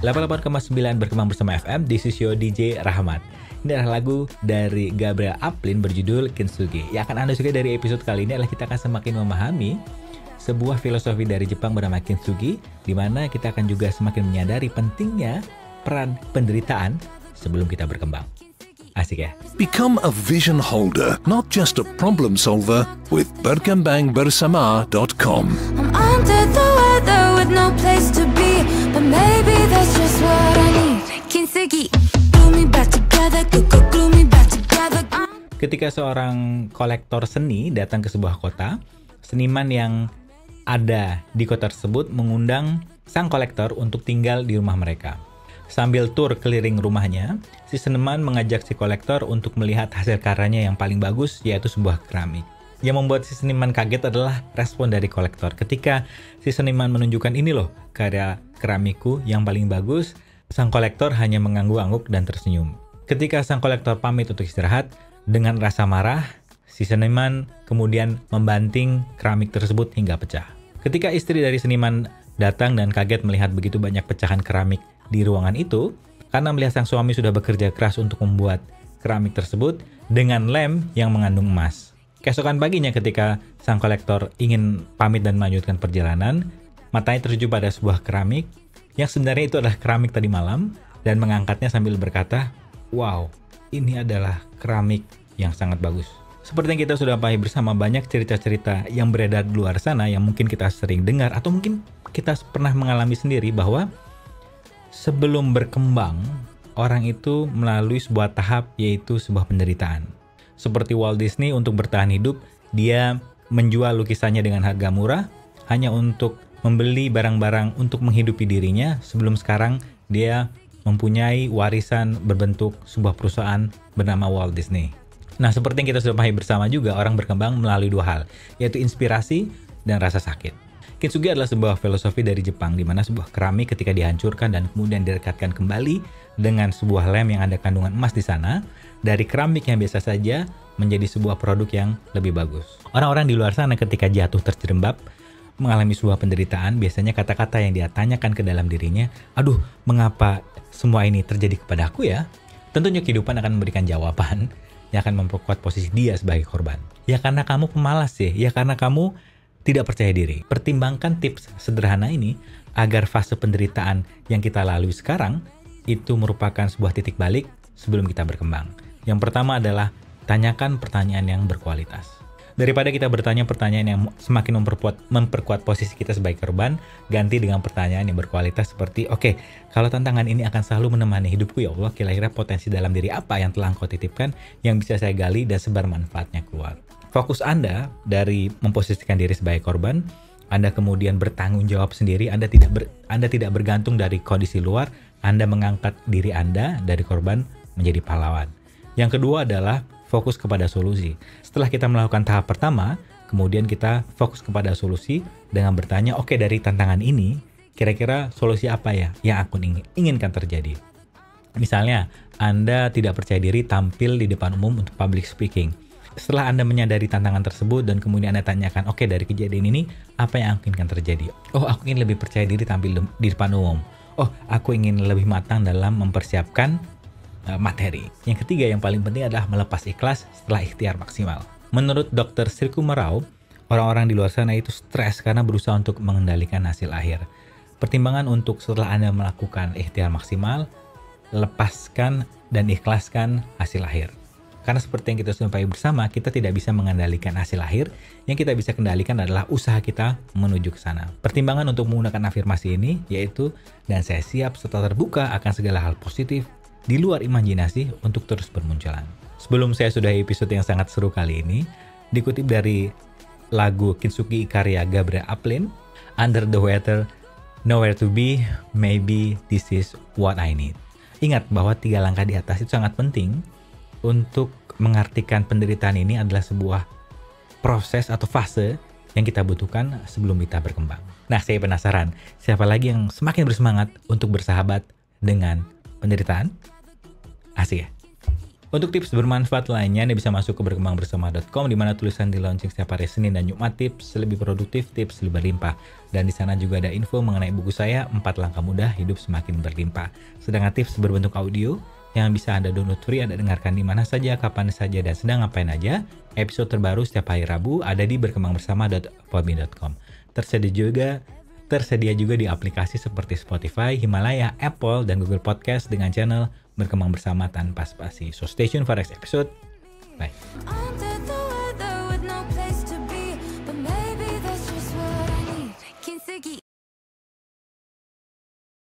88,9 berkembang bersama FM, this is your DJ Rahmat. Ini adalah lagu dari Gabriel Aplin berjudul Kintsugi. Yang akan Anda sukai dari episode kali ini adalah kita akan semakin memahami sebuah filosofi dari Jepang bernama Kintsugi, di mana kita akan juga semakin menyadari pentingnya peran penderitaan sebelum kita berkembang. Asik ya? Become a vision holder, not just a problem solver with berkembangbersama.com. I'm under the weather with no place to be, but maybe that's just what I need. Kintsugi, glue me back together, glue me back together. Ketika seorang kolektor seni datang ke sebuah kota, seniman yang ada di kota tersebut mengundang sang kolektor untuk tinggal di rumah mereka. Sambil tur keliling rumahnya, si seniman mengajak si kolektor untuk melihat hasil karyanya yang paling bagus, yaitu sebuah keramik. Yang membuat si seniman kaget adalah respon dari kolektor. Ketika si seniman menunjukkan, ini loh karya keramikku yang paling bagus, sang kolektor hanya mengangguk-angguk dan tersenyum. Ketika sang kolektor pamit untuk istirahat, dengan rasa marah, si seniman kemudian membanting keramik tersebut hingga pecah. Ketika istri dari seniman datang dan kaget melihat begitu banyak pecahan keramik di ruangan itu, karena melihat sang suami sudah bekerja keras untuk membuat keramik tersebut dengan lem yang mengandung emas. Keesokan paginya ketika sang kolektor ingin pamit dan melanjutkan perjalanan, matanya tertuju pada sebuah keramik yang sebenarnya itu adalah keramik tadi malam, dan mengangkatnya sambil berkata, "Wow, ini adalah keramik yang sangat bagus." Seperti yang kita sudah pahami bersama, banyak cerita-cerita yang beredar di luar sana yang mungkin kita sering dengar atau mungkin kita pernah mengalami sendiri, bahwa sebelum berkembang, orang itu melalui sebuah tahap, yaitu sebuah penderitaan. Seperti Walt Disney, untuk bertahan hidup, dia menjual lukisannya dengan harga murah hanya untuk membeli barang-barang untuk menghidupi dirinya, sebelum sekarang dia mempunyai warisan berbentuk sebuah perusahaan bernama Walt Disney. Nah, seperti yang kita sudah pahami bersama juga, orang berkembang melalui dua hal, yaitu inspirasi dan rasa sakit. Kintsugi adalah sebuah filosofi dari Jepang, di mana sebuah keramik ketika dihancurkan dan kemudian direkatkan kembali dengan sebuah lem yang ada kandungan emas di sana, dari keramik yang biasa saja menjadi sebuah produk yang lebih bagus. Orang-orang di luar sana ketika jatuh terjerembab, mengalami sebuah penderitaan, biasanya kata-kata yang dia tanyakan ke dalam dirinya, "Aduh, mengapa semua ini terjadi kepadaku ya?" Tentunya kehidupan akan memberikan jawaban yang akan memperkuat posisi dia sebagai korban. Ya karena kamu pemalas sih, ya karena kamu tidak percaya diri. Pertimbangkan tips sederhana ini agar fase penderitaan yang kita lalui sekarang itu merupakan sebuah titik balik sebelum kita berkembang. Yang pertama adalah tanyakan pertanyaan yang berkualitas. Daripada kita bertanya pertanyaan yang semakin memperkuat posisi kita sebagai korban, ganti dengan pertanyaan yang berkualitas seperti, "Oke, kalau tantangan ini akan selalu menemani hidupku ya Allah, kira-kira potensi dalam diri apa yang telah Engkau titipkan yang bisa saya gali dan sebar manfaatnya keluar." Fokus Anda dari memposisikan diri sebagai korban, Anda kemudian bertanggung jawab sendiri, Anda tidak bergantung dari kondisi luar, Anda mengangkat diri Anda dari korban menjadi pahlawan. Yang kedua adalah fokus kepada solusi. Setelah kita melakukan tahap pertama, kemudian kita fokus kepada solusi dengan bertanya, "Oke, dari tantangan ini, kira-kira solusi apa ya yang aku inginkan terjadi?" Misalnya, Anda tidak percaya diri tampil di depan umum untuk public speaking. Setelah Anda menyadari tantangan tersebut dan kemudian Anda tanyakan, "Oke, dari kejadian ini, apa yang aku inginkan terjadi?" "Oh, aku ingin lebih percaya diri tampil di depan umum." "Oh, aku ingin lebih matang dalam mempersiapkan materi." Yang ketiga yang paling penting adalah melepas ikhlas setelah ikhtiar maksimal. Menurut Dr. Sirku Marau, orang-orang di luar sana itu stres karena berusaha untuk mengendalikan hasil akhir. Pertimbangan untuk setelah Anda melakukan ikhtiar maksimal, lepaskan dan ikhlaskan hasil akhir. Karena seperti yang kita sudah pahami bersama, kita tidak bisa mengendalikan hasil akhir. Yang kita bisa kendalikan adalah usaha kita menuju ke sana. Pertimbangan untuk menggunakan afirmasi ini yaitu, "Dan saya siap serta terbuka akan segala hal positif di luar imajinasi untuk terus bermunculan." Sebelum saya sudahi episode yang sangat seru kali ini, dikutip dari lagu Kintsugi karya Gabriel Aplin, "Under the weather, nowhere to be, maybe this is what I need." Ingat bahwa 3 langkah di atas itu sangat penting untuk mengartikan penderitaan ini adalah sebuah proses atau fase yang kita butuhkan sebelum kita berkembang. Nah, saya penasaran, siapa lagi yang semakin bersemangat untuk bersahabat dengan penderitaan? Asik ya? Untuk tips bermanfaat lainnya, Anda bisa masuk ke berkembangbersama.com di mana tulisan di launching setiap hari Senin dan Jumat, tips lebih produktif, tips lebih berlimpah. Dan di sana juga ada info mengenai buku saya, 4 langkah mudah hidup semakin berlimpah. Sedangkan tips berbentuk audio yang bisa Anda download free, Anda dengarkan di mana saja, kapan saja, dan sedang ngapain aja. Episode terbaru setiap hari Rabu ada di berkembangbersama.podme.com. Tersedia juga di aplikasi seperti Spotify, Himalaya, Apple, dan Google Podcast dengan channel Berkembang Bersama tanpa spasi. So stay tuned for next episode. Bye.